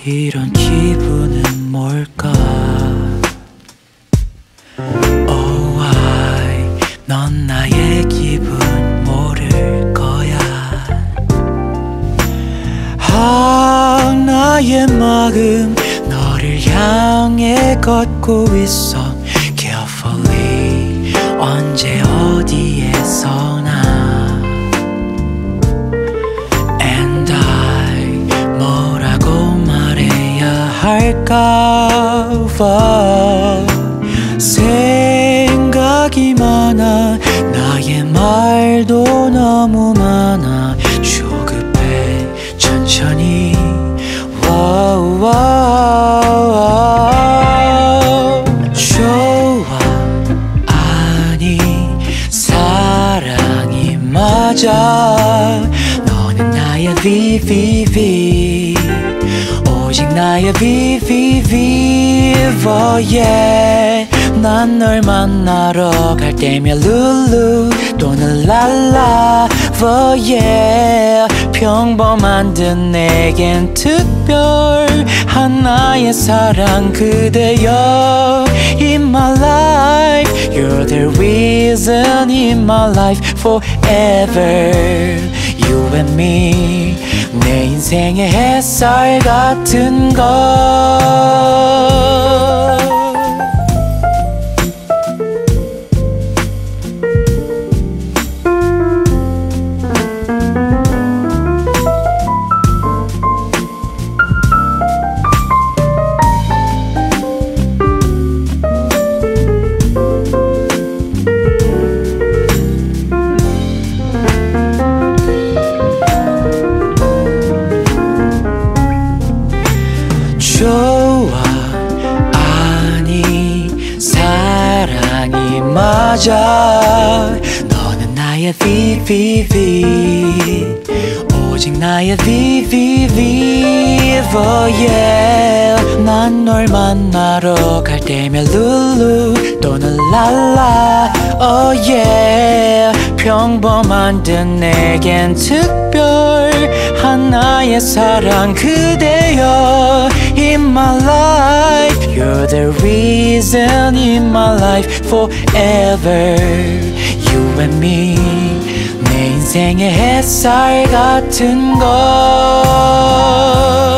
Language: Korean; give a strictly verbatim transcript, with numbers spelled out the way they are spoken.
이런 기분은 뭘까? Oh why 넌 나의 기분 모를 거야. 아 나의 마음 너를 향해 걷고 있어 Carefully 언제 어디에서나 And I 뭐라고 말해야 할까 생각이 많아 나의 말도 너무 많아 조급해 천천히 wow, wow. 좋아 아니 사랑이 맞아 너는 나의 V V V 오직 나의 V V V oh yeah 난 널 만나러 갈 때면 룰루 또는 랄라 oh yeah 평범한 듯 내겐 특별 하나의 사랑 그대여 In my life You're the reason in my life forever You and me 내 인생의 햇살 같은 것 좋아 아니 사랑이 맞아 너는 나의 V V V 오직 나의 V V V oh yeah 난 널 만나러 갈 때면 룰루 또는 랄라 oh yeah 평범한 듯 내겐 특별 하나의 사랑 그대여 In my life You're the reason in my life forever You and me 내 인생의 햇살 같은 것